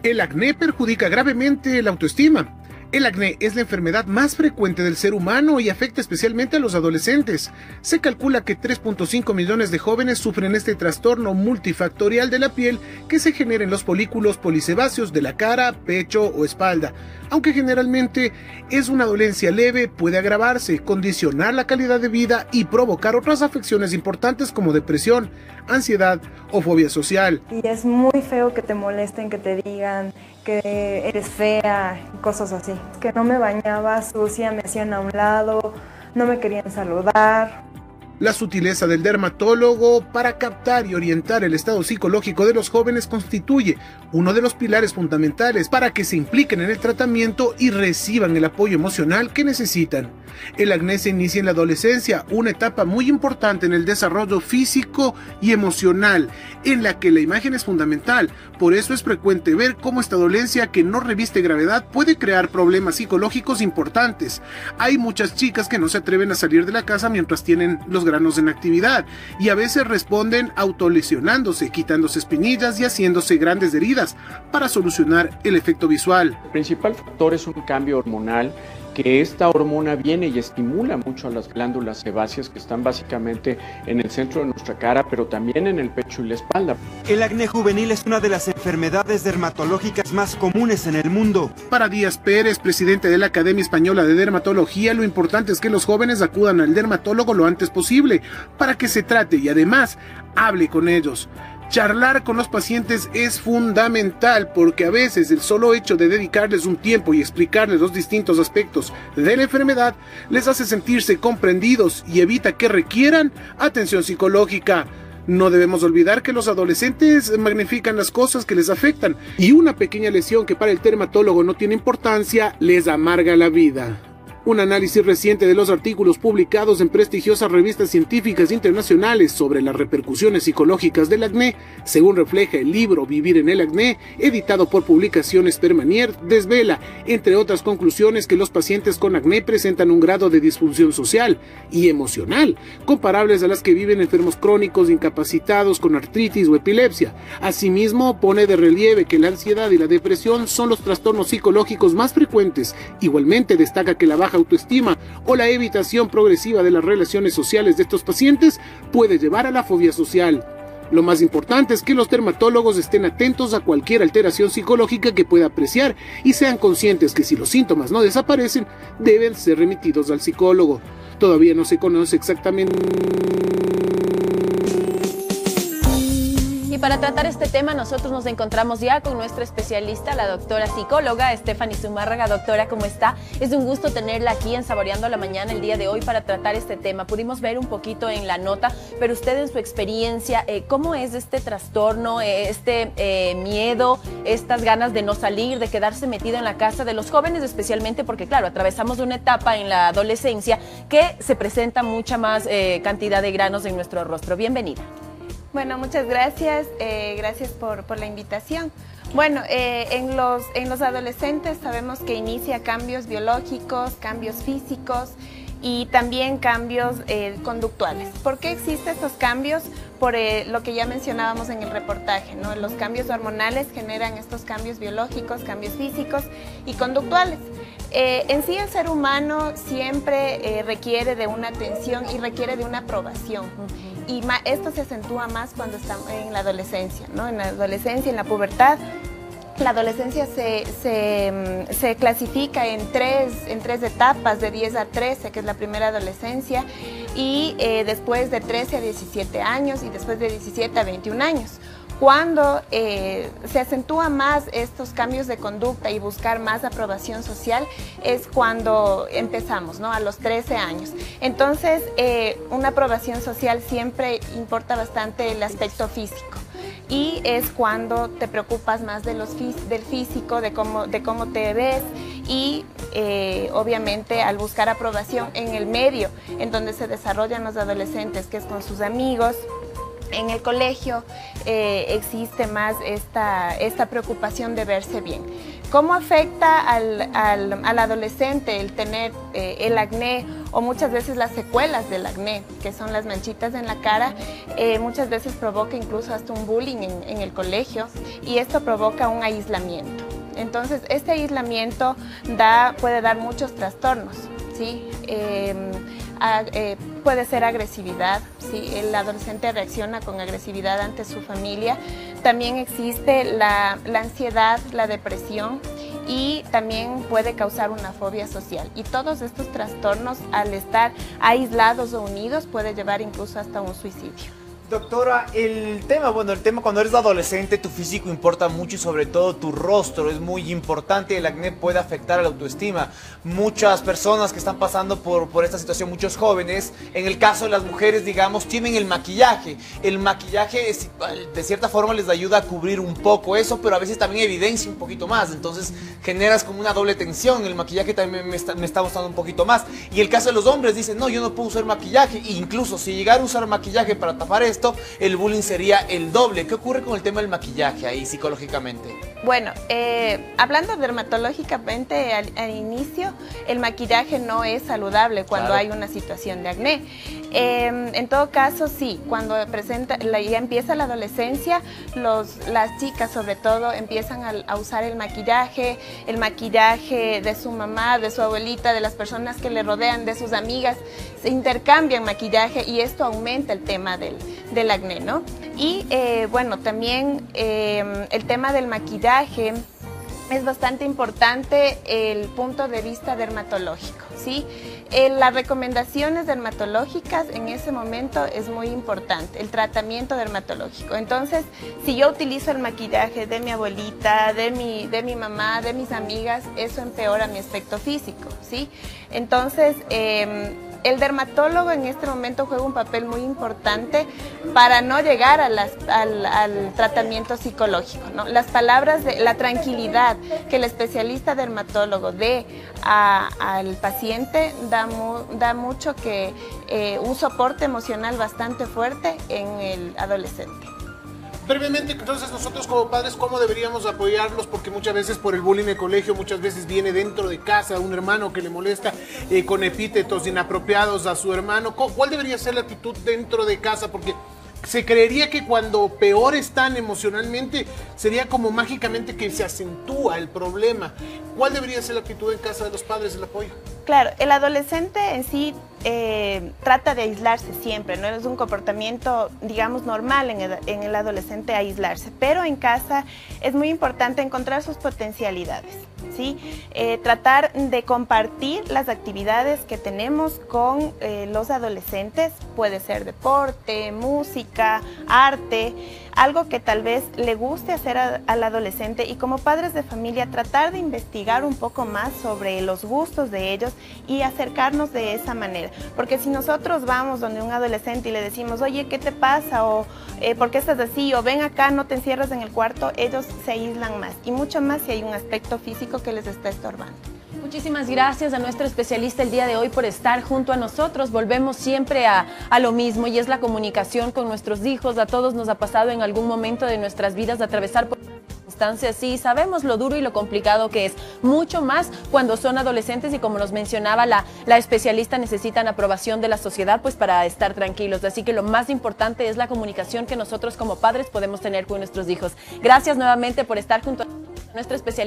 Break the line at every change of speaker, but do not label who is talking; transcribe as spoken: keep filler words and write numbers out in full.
El acné perjudica gravemente la autoestima. El acné es la enfermedad más frecuente del ser humano y afecta especialmente a los adolescentes. Se calcula que tres punto cinco millones de jóvenes sufren este trastorno multifactorial de la piel que se genera en los folículos polisebáceos de la cara, pecho o espalda. Aunque generalmente es una dolencia leve, puede agravarse, condicionar la calidad de vida y provocar otras afecciones importantes como depresión, ansiedad o fobia social.
Y es muy feo que te molesten, que te digan que eres fea, cosas así. Que no me bañaba sucia, me hacían a un lado, no me querían saludar.
La sutileza del dermatólogo para captar y orientar el estado psicológico de los jóvenes constituye uno de los pilares fundamentales para que se impliquen en el tratamiento y reciban el apoyo emocional que necesitan. El acné se inicia en la adolescencia, una etapa muy importante en el desarrollo físico y emocional, en la que la imagen es fundamental. Por eso es frecuente ver cómo esta dolencia, que no reviste gravedad, puede crear problemas psicológicos importantes. Hay muchas chicas que no se atreven a salir de la casa mientras tienen los granos en actividad y a veces responden autolesionándose, quitándose espinillas y haciéndose grandes heridas para solucionar el efecto visual.
El principal factor es un cambio hormonal, que esta hormona viene y estimula mucho a las glándulas sebáceas que están básicamente en el centro de nuestra cara, pero también en el pecho y la espalda.
El acné juvenil es una de las enfermedades dermatológicas más comunes en el mundo.
Para Díaz Pérez, presidente de la Academia Española de Dermatología, lo importante es que los jóvenes acudan al dermatólogo lo antes posible para que se trate y además hable con ellos. Charlar con los pacientes es fundamental porque a veces el solo hecho de dedicarles un tiempo y explicarles los distintos aspectos de la enfermedad les hace sentirse comprendidos y evita que requieran atención psicológica. No debemos olvidar que los adolescentes magnifican las cosas que les afectan y una pequeña lesión que para el dermatólogo no tiene importancia les amarga la vida. Un análisis reciente de los artículos publicados en prestigiosas revistas científicas internacionales sobre las repercusiones psicológicas del acné, según refleja el libro Vivir en el acné, editado por Publicaciones Permanier, desvela, entre otras conclusiones, que los pacientes con acné presentan un grado de disfunción social y emocional, comparables a las que viven enfermos crónicos, incapacitados con artritis o epilepsia. Asimismo, pone de relieve que la ansiedad y la depresión son los trastornos psicológicos más frecuentes. Igualmente destaca que la baja autoestima o la evitación progresiva de las relaciones sociales de estos pacientes puede llevar a la fobia social. Lo más importante es que los dermatólogos estén atentos a cualquier alteración psicológica que pueda apreciar y sean conscientes que si los síntomas no desaparecen, deben ser remitidos al psicólogo. Todavía no se conoce exactamente.
Y para tratar este tema nosotros nos encontramos ya con nuestra especialista, la doctora psicóloga Stephanie Zumárraga. Doctora, ¿cómo está? Es un gusto tenerla aquí en Saboreando la Mañana el día de hoy para tratar este tema. Pudimos ver un poquito en la nota, pero usted en su experiencia, eh, ¿cómo es este trastorno, eh, este eh, miedo, estas ganas de no salir, de quedarse metido en la casa, de los jóvenes especialmente? Porque claro, atravesamos una etapa en la adolescencia que se presenta mucha más eh, cantidad de granos en nuestro rostro. Bienvenida.
Bueno, muchas gracias, eh, gracias por, por la invitación. Bueno, eh, en, los, en los adolescentes sabemos que inicia cambios biológicos, cambios físicos y también cambios eh, conductuales. ¿Por qué existen estos cambios? Por eh, lo que ya mencionábamos en el reportaje, ¿no? Los cambios hormonales generan estos cambios biológicos, cambios físicos y conductuales. Eh, en sí el ser humano siempre eh, requiere de una atención y requiere de una aprobación. Uh-huh. Y ma esto se acentúa más cuando estamos en la adolescencia, ¿no? En la adolescencia, en la pubertad. La adolescencia se, se, se clasifica en tres, en tres etapas, de diez a trece, que es la primera adolescencia, y eh, después de trece a diecisiete años y después de diecisiete a veintiún años. Cuando eh, se acentúa más estos cambios de conducta y buscar más aprobación social es cuando empezamos, ¿no? A los trece años. Entonces, eh, una aprobación social siempre importa bastante el aspecto físico. Y es cuando te preocupas más de los fí- del físico, de cómo, de cómo te ves y eh, obviamente al buscar aprobación en el medio en donde se desarrollan los adolescentes, que es con sus amigos, En el colegio eh, existe más esta, esta preocupación de verse bien. ¿Cómo afecta al, al, al adolescente el tener eh, el acné o muchas veces las secuelas del acné, que son las manchitas en la cara? Eh, muchas veces provoca incluso hasta un bullying en, en el colegio y esto provoca un aislamiento. Entonces, este aislamiento da, puede dar muchos trastornos, ¿sí? Eh, a, eh, puede ser agresividad, ¿sí? El adolescente reacciona con agresividad ante su familia. También existe la, la ansiedad, la depresión y también puede causar una fobia social. Y todos estos trastornos, al estar aislados o unidos, puede llevar incluso hasta un suicidio.
Doctora, el tema, bueno, el tema cuando eres adolescente, tu físico importa mucho y sobre todo tu rostro es muy importante. El acné puede afectar a la autoestima. Muchas personas que están pasando por, por esta situación, muchos jóvenes, en el caso de las mujeres, digamos, tienen el maquillaje. El maquillaje es, de cierta forma les ayuda a cubrir un poco eso, pero a veces también evidencia un poquito más. Entonces generas como una doble tensión. El maquillaje también me está, me está gustando un poquito más. Y el caso de los hombres, dicen, no, yo no puedo usar maquillaje. E incluso si llegara a usar maquillaje para tapar esto, el bullying sería el doble. ¿Qué ocurre con el tema del maquillaje ahí psicológicamente?
Bueno, eh, hablando dermatológicamente al, al inicio, el maquillaje no es saludable cuando claro. hay una situación de acné. Eh, en todo caso, sí, cuando presenta, la, ya empieza la adolescencia, los, las chicas sobre todo empiezan a, a usar el maquillaje, el maquillaje de su mamá, de su abuelita, de las personas que le rodean, de sus amigas, se intercambian maquillaje y esto aumenta el tema del, del acné, ¿no? Y eh, bueno, también eh, el tema del maquillaje es bastante importante el punto de vista dermatológico, ¿sí? Eh, las recomendaciones dermatológicas en ese momento es muy importante, el tratamiento dermatológico. Entonces, si yo utilizo el maquillaje de mi abuelita, de mi, de mi mamá, de mis amigas, eso empeora mi aspecto físico, ¿sí? Entonces, eh, el dermatólogo en este momento juega un papel muy importante para no llegar a las, al, al tratamiento psicológico, ¿no? Las palabras de la tranquilidad que el especialista dermatólogo dé a, al paciente da, mu, da mucho que eh, un soporte emocional bastante fuerte en el adolescente.
Brevemente, entonces nosotros como padres, ¿cómo deberíamos apoyarlos? Porque muchas veces por el bullying en el colegio, muchas veces viene dentro de casa un hermano que le molesta eh, con epítetos inapropiados a su hermano. ¿Cuál debería ser la actitud dentro de casa? Porque se creería que cuando peor están emocionalmente, sería como mágicamente que se acentúa el problema. ¿Cuál debería ser la actitud en casa de los padres, el apoyo?
Claro, el adolescente en sí eh, trata de aislarse siempre, no es un comportamiento, digamos, normal en el, en el adolescente aislarse, pero en casa es muy importante encontrar sus potencialidades, ¿sí? Eh, tratar de compartir las actividades que tenemos con eh, los adolescentes, puede ser deporte, música, arte, algo que tal vez le guste hacer a, al adolescente, y como padres de familia tratar de investigar un poco más sobre los gustos de ellos y acercarnos de esa manera, porque si nosotros vamos donde un adolescente y le decimos, oye, ¿qué te pasa? O eh, ¿por qué estás así? O ven acá, no te encierras en el cuarto, ellos se aíslan más, y mucho más si hay un aspecto físico que les está estorbando.
Muchísimas gracias a nuestro especialista el día de hoy por estar junto a nosotros. Volvemos siempre a, a lo mismo, y es la comunicación con nuestros hijos. A todos nos ha pasado en algún momento de nuestras vidas de atravesar por circunstancias así. Sabemos lo duro y lo complicado que es, mucho más cuando son adolescentes, y como nos mencionaba la, la especialista, necesitan aprobación de la sociedad pues para estar tranquilos. Así que lo más importante es la comunicación que nosotros como padres podemos tener con nuestros hijos. Gracias nuevamente por estar junto a nuestro especialista.